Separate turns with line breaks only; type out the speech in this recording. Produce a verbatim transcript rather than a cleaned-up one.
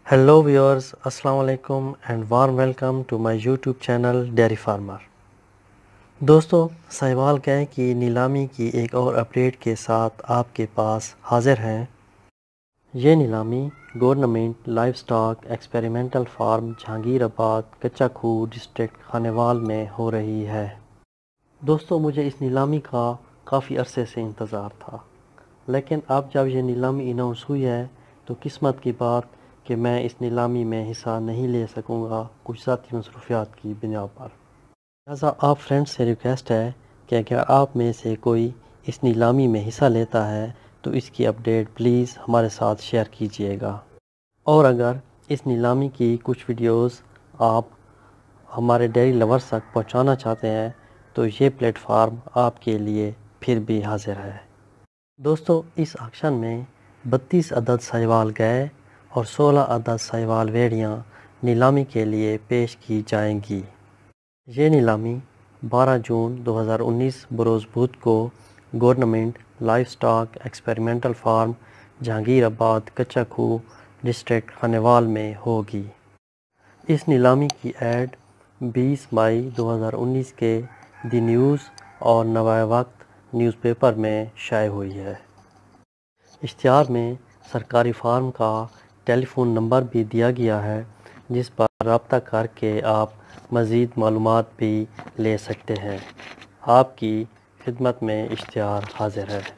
Hello viewers, Assalamu alaikum and warm welcome to my YouTube channel Dairy Farmer. دوستو سہیوال گائے کی نیلامی کی ایک اور اپڈیٹ کے ساتھ آپ کے پاس حاضر ہیں۔ یہ نیلامی government live stock experimental farm Jahangirabad Kacha Khuh district Khanewal میں ہو رہی ہے۔ دوستو مجھے اس نیلامی کا کافی عرصے سے انتظار تھا، لیکن اب جب یہ نیلامی اناؤنس ہوئی ہے تو قسمت کی بات کہ میں اس نیلامی میں حصہ نہیں لے سکوں گا کچھ ذاتی مصروفیات کی بنا پر۔ لہٰذا آپ فرینڈ سے ریکویسٹ ہے کہ اگر آپ میں سے کوئی اس نیلامی میں حصہ لیتا ہے تو اس کی اپڈیٹ پلیز ہمارے ساتھ شیئر کیجئے گا، اور اگر اس نیلامی کی کچھ ویڈیوز آپ ہمارے ڈیری لورز تک پہنچانا چاہتے ہیں تو یہ پلیٹ فارم آپ کے لیے پھر بھی حاضر ہے۔ دوستو اس آکشن میں بتیس عدد سہیوال گائے اور سولہ عدد سہیوال ویڑیاں نیلامی کے لیے پیش کی جائیں گی۔ یہ نیلامی بارہ جون دو ہزار انیس بروز بدھ کو government live stock experimental farm Jahangirabad Kacha Khuh district Khanewal میں ہوگی۔ اس نیلامی کی ایڈ بیس مئی دو ہزار انیس کے دی نیوز اور نوائے وقت نیوز پیپر میں شائع ہوئی ہے۔ اشتہار میں سرکاری فارم کا ٹیلی فون نمبر بھی دیا گیا ہے جس پر رابطہ کر کے آپ مزید معلومات بھی لے سکتے ہیں۔ آپ کی خدمت میں اشتہار حاضر ہے۔